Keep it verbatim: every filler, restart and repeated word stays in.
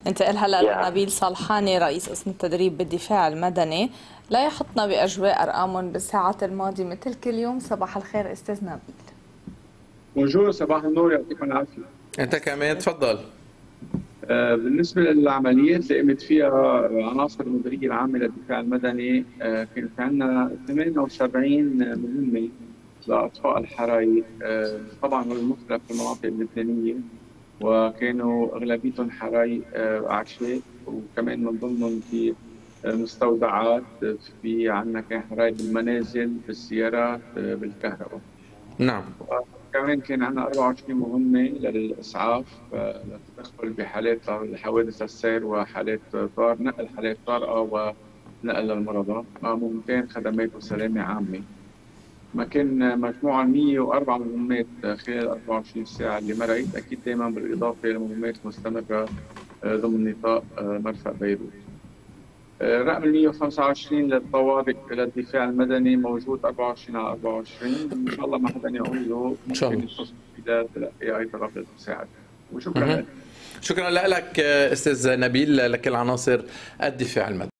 انتقل هلا لنبيل صالحاني رئيس قسم التدريب بالدفاع المدني، لا يحطنا باجواء ارقام بالساعات الماضيه مثل كل يوم. صباح الخير استاذ نبيل. بونجور، صباح النور، يعطيكم العافيه. انت كمان تفضل. آه، بالنسبه للعمليات اللي قمت فيها عناصر المديريه العامه للدفاع المدني، آه، كان في عندنا ثمانية وسبعين مهمه لاطفاء الحرائق، آه، طبعا المختلف في المناطق اللبنانيه، وكانوا اغلبيتهم حرائق آه، اعشاب، وكمان من ضمنهم في آه، مستودعات، في عندنا كان حرائق بالمنازل، بالسيارات، آه، بالكهرباء. نعم. كمان كان عندنا أربعة وعشرين مهمة للإسعاف، آه، للتدخل بحالات الحوادث السير وحالات طار نقل حالات طارئة ونقل المرضى، مع مهمتين خدمات وسلامة عامة. ما كان مجموعة مية وأربعة مهمات خلال أربعة وعشرين ساعة اللي مرقت، أكيد دائما بالإضافة لمهمات مستمرة آه، ضمن نطاق آه، مرفأ بيروت. رقم مية وخمسة وعشرين للطوارئ للدفاع المدني موجود أربعة وعشرين على أربعة وعشرين، إن شاء الله ما حدا يقول له ان شاء ممكن الله. يتصل إلى تلقي أي طلب للمساعدة. وشكرا مه. لك. شكرا لك استاذ نبيل لكل عناصر الدفاع المدني.